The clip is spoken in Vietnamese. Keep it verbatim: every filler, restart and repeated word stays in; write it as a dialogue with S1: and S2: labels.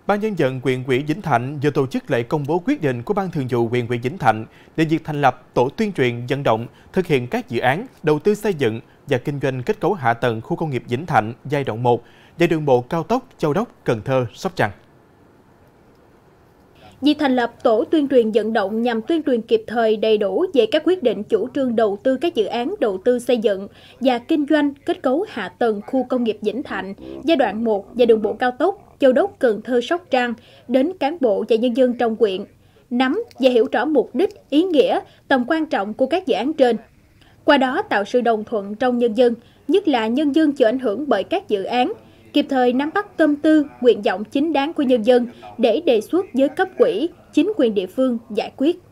S1: Ban Nhân dân huyện ủy Vĩnh Thạnh vừa tổ chức lễ công bố quyết định của Ban Thường vụ huyện ủy Vĩnh Thạnh về việc thành lập tổ tuyên truyền vận động thực hiện các dự án đầu tư xây dựng và kinh doanh kết cấu hạ tầng khu công nghiệp Vĩnh Thạnh giai đoạn một và đường bộ cao tốc Châu Đốc - Cần Thơ - Sóc Trăng.
S2: Việc thành lập tổ tuyên truyền vận động nhằm tuyên truyền kịp thời đầy đủ về các quyết định chủ trương đầu tư các dự án đầu tư xây dựng và kinh doanh kết cấu hạ tầng khu công nghiệp Vĩnh Thạnh giai đoạn một và đường bộ cao tốc Châu Đốc - Cần Thơ - Sóc Trăng đến cán bộ và nhân dân trong huyện, nắm và hiểu rõ mục đích, ý nghĩa, tầm quan trọng của các dự án trên. Qua đó tạo sự đồng thuận trong nhân dân, nhất là nhân dân chịu ảnh hưởng bởi các dự án, kịp thời nắm bắt tâm tư, nguyện vọng chính đáng của nhân dân để đề xuất với cấp ủy, chính quyền địa phương giải quyết.